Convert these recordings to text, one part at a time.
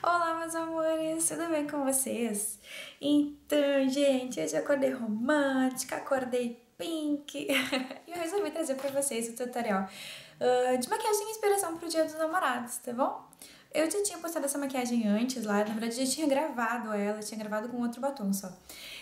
Olá, meus amores, tudo bem com vocês? Então, gente, hoje eu acordei romântica, acordei pink e eu resolvi trazer pra vocês o tutorial de maquiagem e inspiração pro Dia dos Namorados, tá bom? Eu já tinha postado essa maquiagem antes lá, na verdade eu já tinha gravado ela, tinha gravado com outro batom só.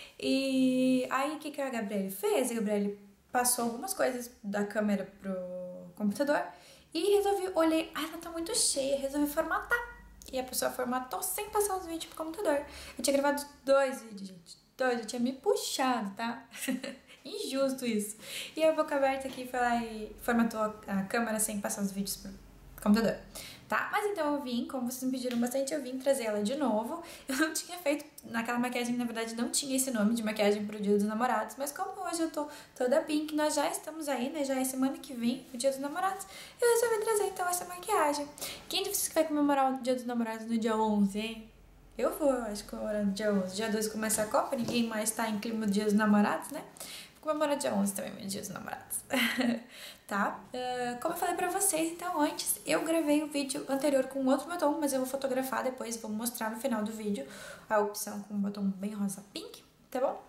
E aí, o que que a Gabriele fez? A Gabriele passou algumas coisas da câmera pro computador e olhei, ela tá muito cheia, resolvi formatar. E a pessoa formatou sem passar os vídeos pro computador. Eu tinha gravado 2 vídeos, gente. 2, eu tinha me puxado, tá? Injusto isso. E a boca aberta aqui foi lá e formatou a câmera sem passar os vídeos pro computador. Tá? Mas então eu vim, como vocês me pediram bastante, eu vim trazer ela de novo. Eu não tinha feito, naquela maquiagem, na verdade, não tinha esse nome de maquiagem pro Dia dos Namorados. Mas como hoje eu tô toda pink, nós já estamos aí, né? Já é semana que vem, o Dia dos Namorados. Eu resolvi trazer então essa maquiagem. Quem de vocês que vai comemorar o Dia dos Namorados no dia 11, hein? Eu vou, acho que comemorar no dia 11. Dia 12 começa a Copa, ninguém mais tá em clima do Dia dos Namorados, né? Vou comemorar dia 11 também, meu Dia dos Namorados. Tá? Como eu falei pra vocês, então antes eu gravei o vídeo anterior com outro batom, mas eu vou fotografar depois, vou mostrar no final do vídeo a opção com um batom bem rosa pink, tá bom?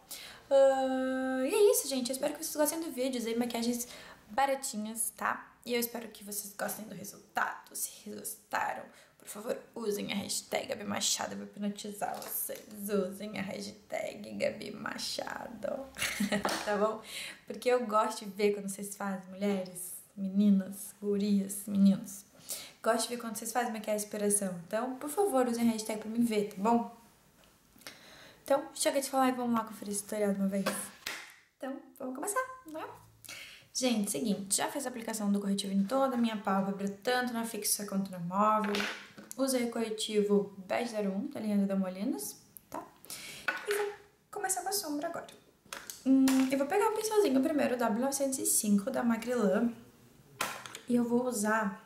E é isso, gente. Eu espero que vocês gostem do vídeo. Usei maquiagens baratinhas, tá? E eu espero que vocês gostem do resultado. Se gostaram, por favor, usem a hashtag Gabi Machado. Eu vou hipnotizar vocês. Usem a hashtag Gabi Machado. Tá bom? Porque eu gosto de ver quando vocês fazem, mulheres, meninas, gurias, meninos. Gosto de ver quando vocês fazem maquiagem de inspiração. Então, por favor, usem a hashtag pra me ver, tá bom? Então, chega de falar e vamos lá conferir esse tutorial de uma vez. Então, vamos começar, né? Gente, seguinte, já fiz a aplicação do corretivo em toda a minha pálpebra, tanto na fixa quanto na móvel. Usei o corretivo Bege 01 da linha da Molinos, tá? E vou começar com a sombra agora. Eu vou pegar o pincelzinho primeiro, o W905 da Macrylan. E eu vou usar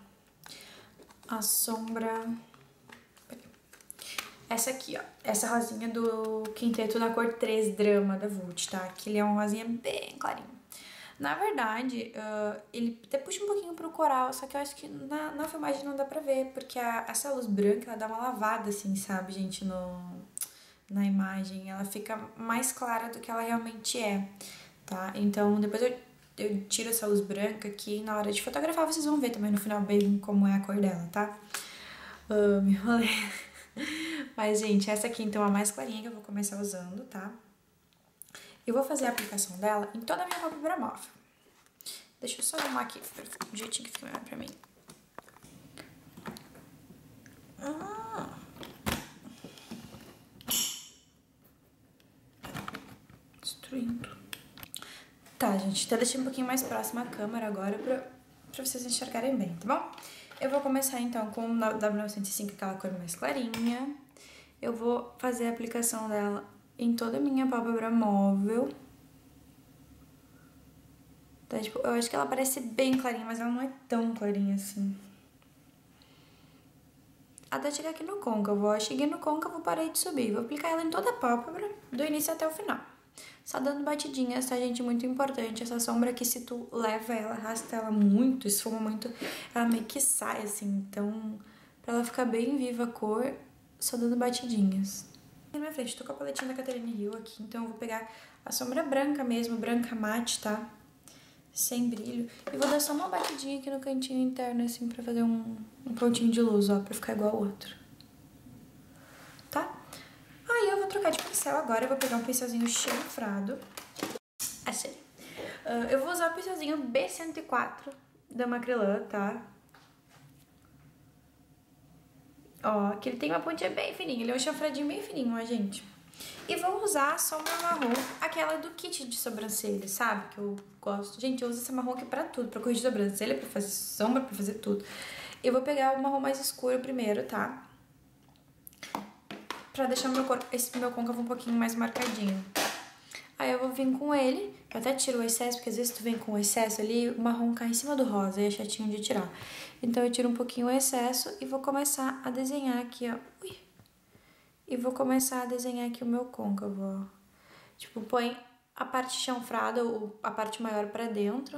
a sombra... Essa aqui, ó. Essa rosinha do Quinteto da cor 3 Drama da Vult, tá? Que ele é uma rosinha bem clarinha. Na verdade, ele até puxa um pouquinho pro coral, só que eu acho que na filmagem não dá pra ver, porque essa luz branca, ela dá uma lavada, assim, sabe, gente, na imagem. Ela fica mais clara do que ela realmente é, tá? Então, depois eu tiro essa luz branca aqui, na hora de fotografar vocês vão ver também no final bem como é a cor dela, tá? Me enrolei. Mas, gente, essa aqui então é a mais clarinha que eu vou começar usando, tá? Eu vou fazer a aplicação dela em toda a minha pálpebra móvel. Deixa eu só arrumar aqui do jeitinho que fica melhor pra mim. Destruindo. Tá, gente, até deixei um pouquinho mais próxima a câmera agora pra vocês enxergarem bem, tá bom? Eu vou começar então com o W905, aquela cor mais clarinha. Eu vou fazer a aplicação dela em toda a minha pálpebra móvel. Tá, tipo, eu acho que ela parece bem clarinha, mas ela não é tão clarinha assim. Até chegar aqui no côncavo, ó. Cheguei no côncavo, parei de subir. Vou aplicar ela em toda a pálpebra, do início até o final. Só dando batidinhas, tá, gente? Muito importante. Essa sombra aqui, se tu leva ela, arrasta ela muito, esfuma muito, ela meio que sai, assim. Então, pra ela ficar bem viva a cor, só dando batidinhas. Na minha frente, tô com a paletinha da Catherine Hill aqui, então eu vou pegar a sombra branca mesmo, branca mate, tá? Sem brilho. E vou dar só uma batidinha aqui no cantinho interno, assim, pra fazer um pontinho de luz, ó, pra ficar igual ao outro. Tá? Aí eu vou trocar de pincel agora, eu vou pegar um pincelzinho chanfrado. Achei. Eu vou usar o pincelzinho B104 da Macrylan, tá? Ó, que ele tem uma pontinha bem fininha, ele é um chanfradinho bem fininho, ó, gente. E vou usar a sombra marrom, aquela do kit de sobrancelha, sabe? Que eu gosto. Gente, eu uso essa marrom aqui pra tudo, pra corrigir sobrancelha, pra fazer sombra, pra fazer tudo. Eu vou pegar o marrom mais escuro primeiro, tá? Pra deixar esse meu côncavo um pouquinho mais marcadinho. Aí eu vou vir com ele, eu até tiro o excesso, porque às vezes tu vem com o excesso ali, o marrom cai em cima do rosa e é chatinho de tirar. Então eu tiro um pouquinho o excesso e vou começar a desenhar aqui, ó. Ui! E vou começar a desenhar aqui o meu côncavo, ó. Tipo, põe a parte chanfrada, ou a parte maior pra dentro.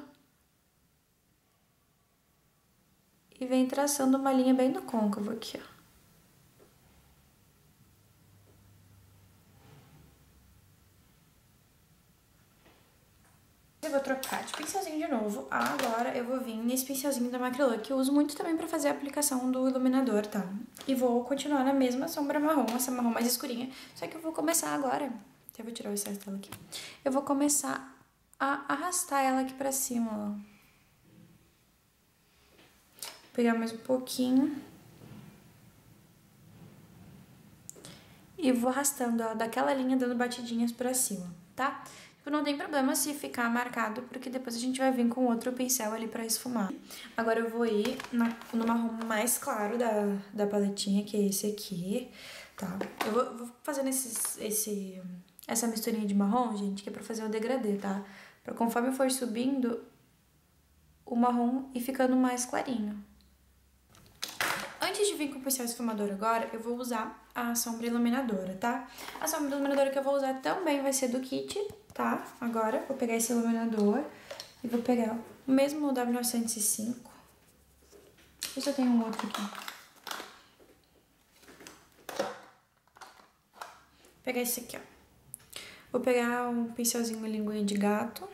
E vem traçando uma linha bem no côncavo aqui, ó. vou trocar de pincelzinho de novo. Agora eu vou vir nesse pincelzinho da Macrylan, que eu uso muito também pra fazer a aplicação do iluminador, tá? E vou continuar na mesma sombra marrom, essa marrom mais escurinha. Só que eu vou começar agora... Eu vou tirar o excesso dela aqui. Eu vou começar a arrastar ela aqui pra cima, ó. Vou pegar mais um pouquinho. E vou arrastando ela daquela linha, dando batidinhas pra cima, tá? Não tem problema se ficar marcado, porque depois a gente vai vir com outro pincel ali pra esfumar. Agora eu vou ir no marrom mais claro da paletinha, que é esse aqui, tá? Eu vou fazendo essa misturinha de marrom, gente, que é pra fazer o degradê, tá? Pra conforme for subindo, o marrom ir ficando mais clarinho. Antes de vir com o pincel esfumador agora, eu vou usar a sombra iluminadora, tá? A sombra iluminadora que eu vou usar também vai ser do kit, tá? Agora, vou pegar esse iluminador e vou pegar o mesmo W905. Eu só tenho um outro aqui. Vou pegar esse aqui, ó. Vou pegar um pincelzinho linguinha de gato.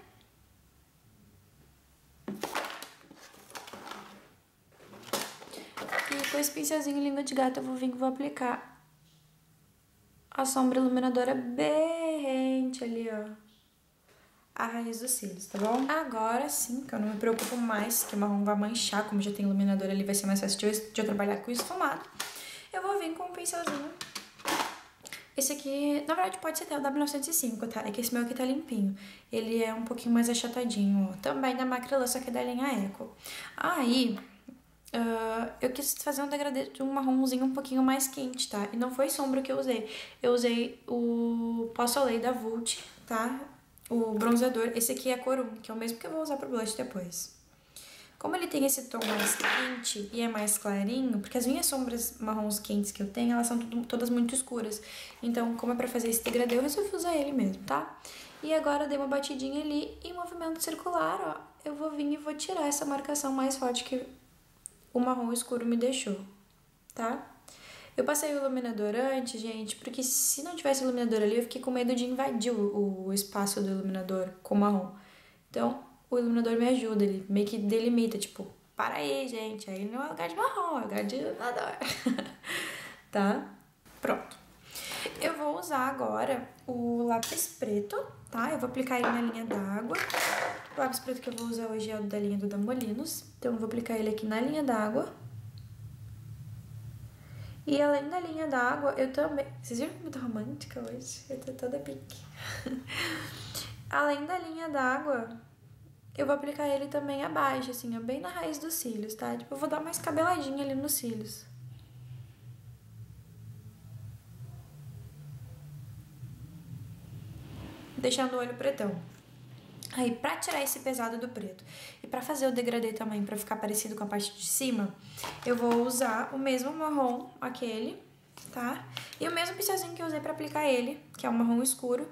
E com esse pincelzinho língua de gato eu vou vir e vou aplicar a sombra iluminadora bem rente ali, ó. A raiz dos cílios, tá bom? Agora sim, que eu não me preocupo mais, que o marrom vai manchar, como já tem iluminador ali, vai ser mais fácil de eu trabalhar com esfumado. Eu vou vir com um pincelzinho. Esse aqui, na verdade, pode ser até o W905, tá? É que esse meu aqui tá limpinho. Ele é um pouquinho mais achatadinho, ó. Também da Macrylan, só que é da linha Eco. Aí... eu quis fazer um degradê de um marronzinho um pouquinho mais quente, tá? E não foi sombra que eu usei. Eu usei o Pó Soleil da Vult, tá? O bronzeador. Esse aqui é a cor 1, que é o mesmo que eu vou usar pro blush depois. Como ele tem esse tom mais quente e é mais clarinho, porque as minhas sombras marrons quentes que eu tenho, elas são todas muito escuras. Então, como é pra fazer esse degradê, eu resolvi usar ele mesmo, tá? E agora eu dei uma batidinha ali e em movimento circular, ó, eu vou vir e vou tirar essa marcação mais forte que o marrom escuro me deixou, tá? Eu passei o iluminador antes, gente, porque se não tivesse iluminador ali, eu fiquei com medo de invadir o espaço do iluminador com marrom. Então, o iluminador me ajuda, ele meio que delimita, tipo, para aí, gente, aí não é lugar de marrom, é lugar de iluminador. Tá? Pronto. Eu vou usar agora o lápis preto, tá? Eu vou aplicar ele na linha d'água. O lápis preto que eu vou usar hoje é o da linha do Damolinos. Então, eu vou aplicar ele aqui na linha d'água. E além da linha d'água, eu também... Vocês viram como eu tô romântica hoje? Eu tô toda pink. Além da linha d'água, eu vou aplicar ele também abaixo, assim, ó, bem na raiz dos cílios, tá? Tipo, eu vou dar uma escabeladinha ali nos cílios. Deixando o olho pretão. Aí, pra tirar esse pesado do preto e pra fazer o degradê também, pra ficar parecido com a parte de cima, eu vou usar o mesmo marrom, aquele, tá? E o mesmo pincelzinho que eu usei pra aplicar ele, que é um marrom escuro,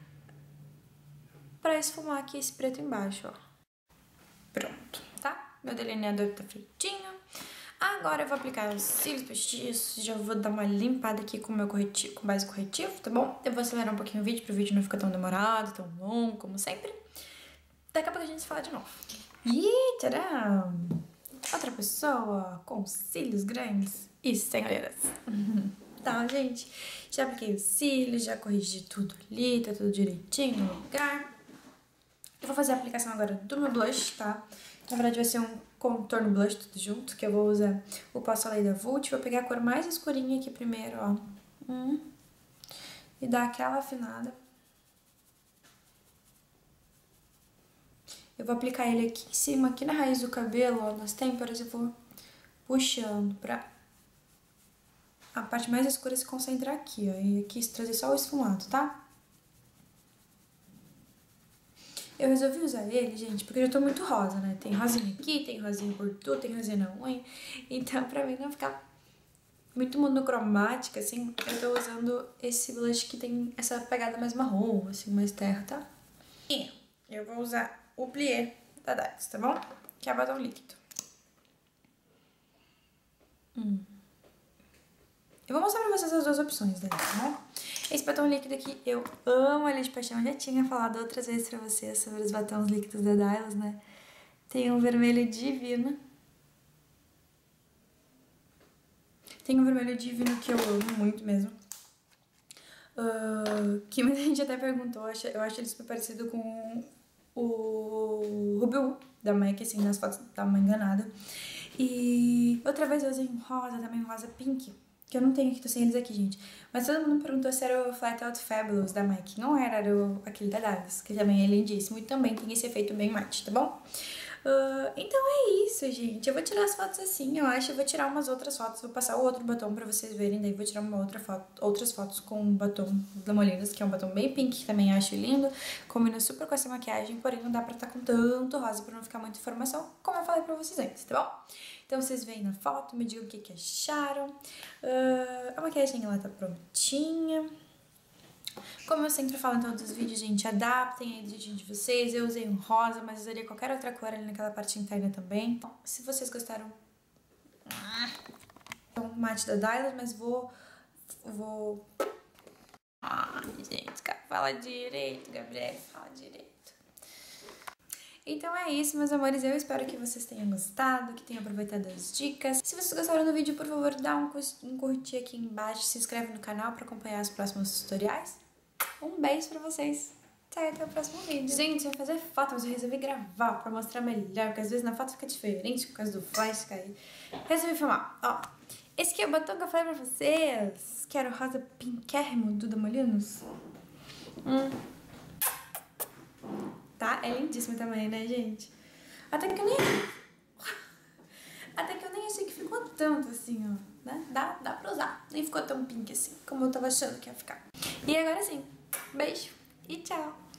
pra esfumar aqui esse preto embaixo, ó. Pronto, tá? Meu delineador tá feitinho. Agora eu vou aplicar os cílios postiços, já vou dar uma limpada aqui com o meu corretivo, com base corretivo, tá bom? Eu vou acelerar um pouquinho o vídeo, pro vídeo não ficar tão demorado, tão longo, como sempre. Daqui a pouco a gente se fala de novo. E tcharam! Outra pessoa com cílios grandes e sem olheiras. Tá, gente? Já apliquei os cílios, já corrigi tudo ali, tá tudo direitinho no lugar. Eu vou fazer a aplicação agora do meu blush, tá? Na verdade vai ser um contorno blush tudo junto, que eu vou usar o Pó Soleil da Vult. Vou pegar a cor mais escurinha aqui primeiro, ó. E dar aquela afinada. Eu vou aplicar ele aqui em cima, aqui na raiz do cabelo, ó, nas têmporas, eu vou puxando pra a parte mais escura se concentrar aqui, ó. E aqui trazer só o esfumado, tá? Eu resolvi usar ele, gente, porque eu já tô muito rosa, né? Tem rosinha aqui, tem rosinha por tudo, tem rosinha na unha. Então, pra mim não ficar muito monocromática, assim, eu tô usando esse blush que tem essa pegada mais marrom, assim, mais terra, tá? E eu vou usar o plié da Dax, tá bom? Que é batom líquido. Eu vou mostrar pra vocês as duas opções dele, tá bom? Esse batom líquido aqui, eu amo ele de paixão. Eu já tinha falado outras vezes pra vocês sobre os batons líquidos da Dylos, né? Tem um vermelho divino. Tem um vermelho divino que eu amo muito mesmo. Que muita gente até perguntou, eu acho ele super parecido com o Ruby Woo da MAC, assim, nas fotos tava mal enganada. E outra vez eu usei um rosa, também um rosa pink, que eu não tenho aqui, tô sem eles aqui, gente. Mas todo mundo perguntou se era o Flat Out Fabulous da MAC. Não era, era aquele da Dylos, que também é lindíssimo e também tem esse efeito bem mate, tá bom? Então é isso, gente. Eu vou tirar as fotos assim, eu acho. Eu vou tirar umas outras fotos, vou passar o outro batom pra vocês verem. Daí vou tirar outras fotos com o batom da Molinos, que é um batom bem pink, que também acho lindo. Combina super com essa maquiagem, porém não dá pra estar com tanto rosa pra não ficar muita informação, como eu falei pra vocês antes, tá bom? Então vocês veem na foto, me digam o que acharam. A maquiagem ela tá prontinha. Como eu sempre falo em todos os vídeos, gente, adaptem aí do jeitinho de vocês. Eu usei um rosa, mas usaria qualquer outra cor ali naquela parte interna também. Então, se vocês gostaram... É um mate da Dylos, mas vou... gente, fala direito, Gabriel, fala direito. Então é isso, meus amores, eu espero que vocês tenham gostado, que tenham aproveitado as dicas. Se vocês gostaram do vídeo, por favor, dá um curtir aqui embaixo, se inscreve no canal para acompanhar os próximos tutoriais. Um beijo pra vocês, até o próximo vídeo. Gente, eu ia fazer foto, mas eu resolvi gravar pra mostrar melhor, porque às vezes na foto fica diferente por causa do flash cair. Resolvi filmar, ó. Esse aqui é o batom que eu falei pra vocês, que era o rosa pinkérrimo do Molinos. Tá? É lindíssimo também, né, gente? Até que eu nem achei que ficou tanto assim, ó. Né? Dá pra usar. Nem ficou tão pink assim, como eu tava achando que ia ficar. E agora sim, beijo e tchau!